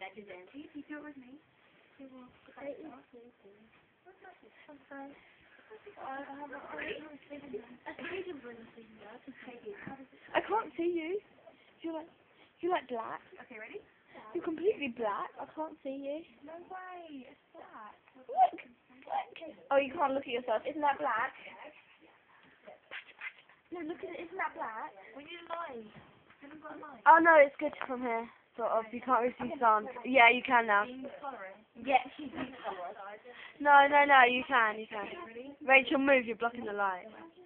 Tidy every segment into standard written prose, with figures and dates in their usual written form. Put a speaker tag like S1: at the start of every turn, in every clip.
S1: That is empty. You do it with me.
S2: I can't see you. You're like black.
S1: Okay, ready?
S2: You're completely black. I can't see you.
S1: No way. It's black.
S2: Look. Oh, you can't look at yourself. Isn't that black? No, look at it. Isn't that black?
S1: We need a light. Haven't got a light.
S2: Oh no, it's good from here. Sort of. You can't really see sun. Yeah, you can now. Yeah, she's No, you can. Rachel, move. You're blocking the light.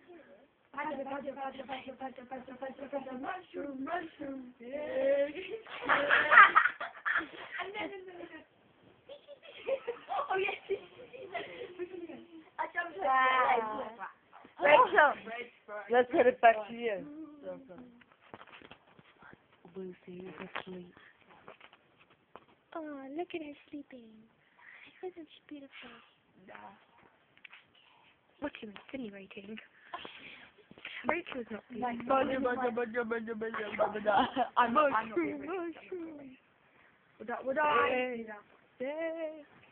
S1: Mushroom. Oh yes. I jumped
S2: Rachel, let's put it back to you. Lucy is asleep.
S3: Oh, look at her sleeping. Isn't she beautiful? What's your insinuating? Rachel's not beautiful.
S2: I'm mushroom. Would I?